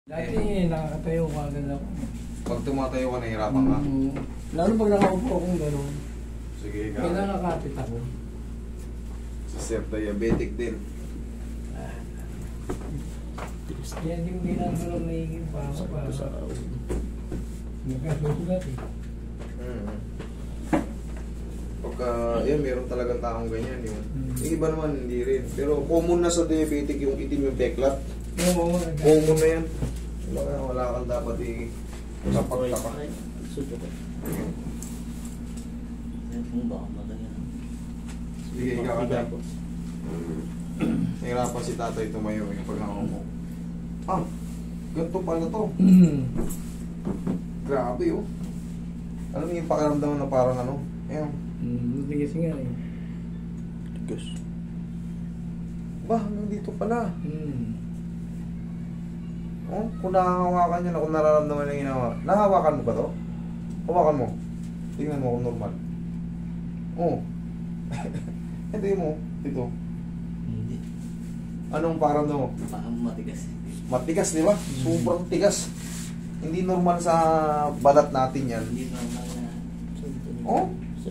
Dati nakakatayo ka agad ako. Pag tumatayo ka, nahihirapan ka. Lalo pag nakaupo akong gano'n. Sige ka. Kaya nakakapit ako. Si Sir diabetic din. Kaya hindi mo ginagawa maiging pa ako para nagkasugat eh. Pagka, yan, meron talagang taong ganyan. Yung iba naman, hindi rin. Pero common na sa diabetic yung itim yung peklat. Oo, Common na yan. Wala kang dapat kapag-taka. Sige, ikakata. Nahirapan si tatay tumayo yung pag nakaupo. Ah, ganito pala to. Grabe oh. Alam mo yung pakiramdam na parang ano? Ayan. Tigas nga eh. Tigas. Ba, hanggang dito pala. Oh, kung nakahawakan niya na, kung nararamdaman na ginawa. Nahawakan mo ba to? Hawakan mo. Tingnan mo kung normal. Oh. Hindi mo. Ito. Hindi. Anong pakiramdam mo? Parang matigas. Matigas, di ba? Sobrang tigas. Hindi normal sa balat natin yan. Hindi normal na. Oh?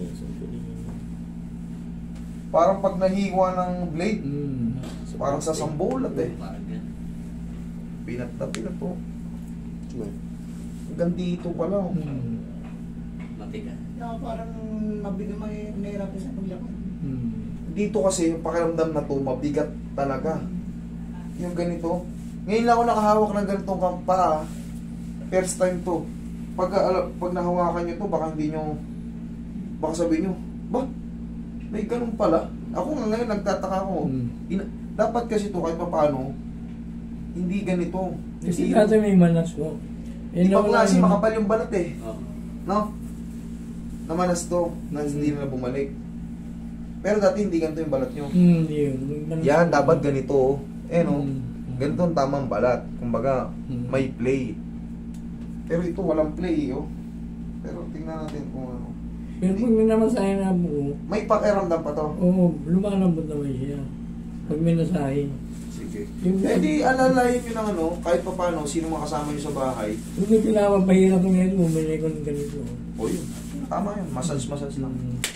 Parang pag nahiwa ng blade, parang sa sambulat eh. Parang yan. Pinat po. Hanggang dito pala. Oh. Matigas. No, parang nahirapan sa paglakad. Dito kasi yung pakiramdam na to, mabigat talaga. Yung ganito. Ngayon lang ako nakahawak ng ganitong paa. First time to. Pag nahawakan nyo to, baka hindi nyo, baka sabihin nyo, ba? May ganun pala. Ako nga ngayon nagtataka ko. Dapat kasi to kahit pa paano, hindi ganito. Kasi dati may manas ko. Ibang klase, makapal yung balat eh. Oo. No? Namanas to, na hindi na bumalik. Pero dati hindi ganito yung balat nyo. Hindi yun. Yan, dapat ganito. Eh no? Ganito ang tamang balat. Kumbaga, may play. Pero ito walang play oh. Pero tingnan natin kung ano. Pero pag may namasahe na buo, May pakiramdam pa to. oo, lumalambot naman siya. Pag may nasahe. Sige. Yung- Eh di alalayan nyo ng ano, kahit pa paano, sino makasama nyo sa bahay. Hindi pinapahirap ko ngayon, bumili ko ng ganito. O yun, tama yun. Massage lang.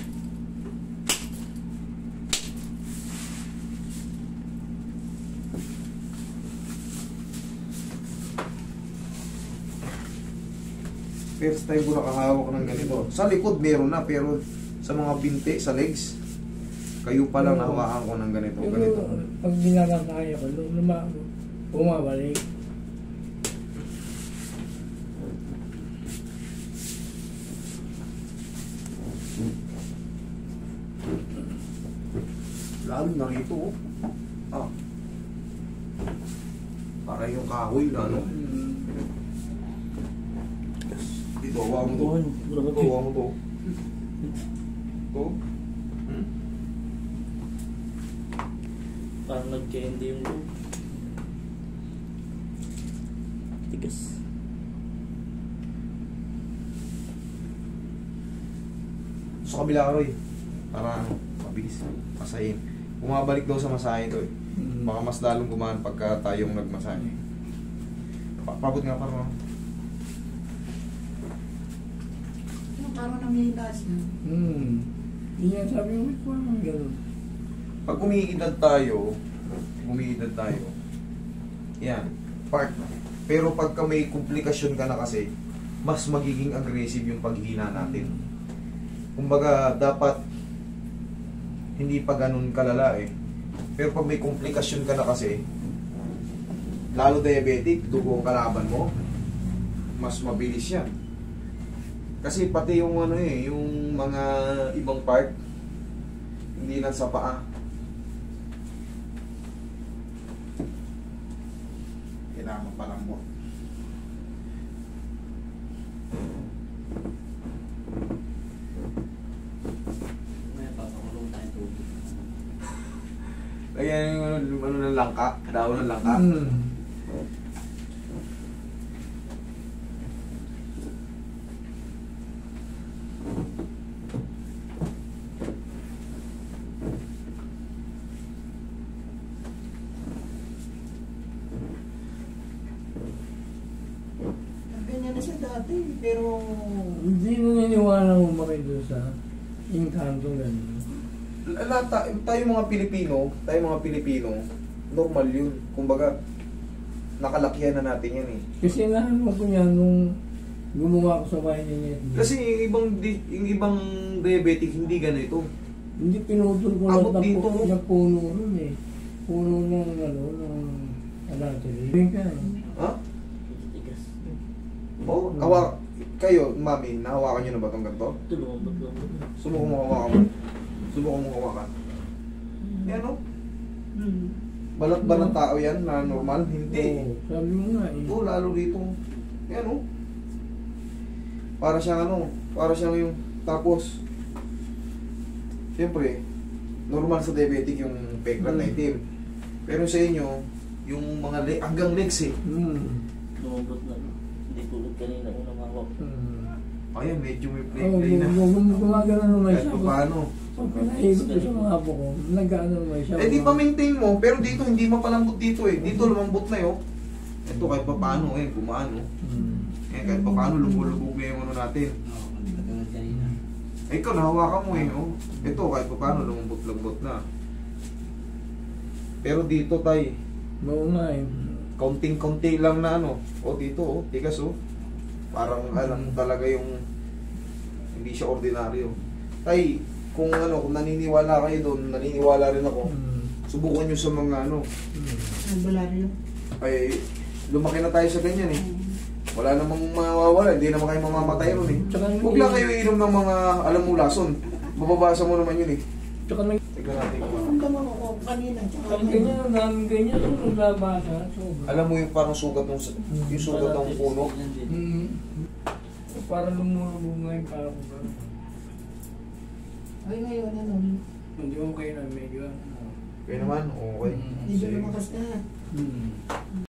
First time ko nakahawak ng ganito. Sa likod meron na, pero sa mga binti, sa legs, kayo pa lang nahawakan ko ng ganito. Pero Ganito. pag binabakaya ko, bumabalik. Lalo na rito oh. Ah. Para yung kahoy na ano. Dito, hawa mo to. Ito, hawa mo to. Ito. Parang nag-candy yung loob. Tigas. Sa kabila ka Roy. Para ano, mabilis. Masahin. Bumabalik daw sa masahe to eh. Baka mas lalong gumaan pagka tayong nagmasahe. Pabot nga parang Parang namilitas na. Hindi nga sabi mo, may kuha mga gano'n. pag umiidad tayo, yan, part. Pero pagka may komplikasyon ka na kasi, mas magiging aggressive yung paghihina natin. Kumbaga, dapat hindi pa ganun kalala eh. Pero pag may komplikasyon ka na kasi, lalo diabetic, dugo ang kalaban mo, mas mabilis yan. Kasi pati yung ano eh, yung mga ibang part, hindi lang sa paa. Kailangan palambot. May papakulong tayo tubig. Lagyan yung ano ng langka, daon ng langka. siya dati, pero... Hindi naniniwala mo ba kayo doon sa inkanto gano'n? Lahat tayo mga Pilipino, normal yun. Kumbaga, nakalakyan na natin yan eh. Kasi nahanap ko yan nung gumawa ko sa bahay niya. Kasi yung ibang diabetic hindi ganito. Hindi pinutol ko Abot lahat dito. ng puno rin eh. Puno ng alatili. Yun ka eh. Ha? Tigas. Oo, kayo, mami, nahawakan nyo na ba itong ganito? Ito, lumabot lang. Subukan mo hawakan mo. Subukan mo hawakan. Yan o. Balat ba ng tao yan na normal? Hindi. Oo, sabi mo nga eh. Ito, lalo dito. Yan o. Para siyang para siyang yung, tapos, siyempre, normal sa diabetic yung peklat na itim. Pero sa inyo, yung mga hanggang legs eh. Lumabot na. Hindi tulad kanina unang hawak. Ayan, medyo may Oo, play na. gumagana naman Kahit siya. pa paano. Pag pinahigit ko sa mga apo ko, nag-ano naman siya. Eh di pa maintain mo, pero dito hindi mapalambot dito eh. Dito lumambot na yun. Ito kahit pa paano eh, gumaan oh. Kahit pa paano lumulubog na yung ano natin. Oo, magkatulad kanina. Eh ikaw nahawakan mo eh oh. Ito kahit pa paano lumambot-lambot na. Pero dito tay, Oo nga eh. kaunting-kaunti lang na ano. O dito oh, tigas oh. Parang alam talaga yung hindi siya ordinaryo. Tay, kung naniniwala kayo doon, naniniwala rin ako. Subukan nyo sa mga Albularyo. ay lumaki na tayo sa ganyan eh. Wala namang mawawala, hindi naman kayo mamamatay ron eh. Tsaka Huwag lang kayo inom ng mga alam mo lason. Mababasa mo naman yun eh. Tsaka nag... Tignan natin kung ano. Naramdaman ko kanina. Tsaka Ang ganyan, ang daming ganyan. Ang nagbabasa. Alam mo yung parang sugat ng puno. Para lumulubog nga yung parang ko. Ay, ngayon, Hindi okay na medyo. Kaya naman, okay. medyo lumakas na.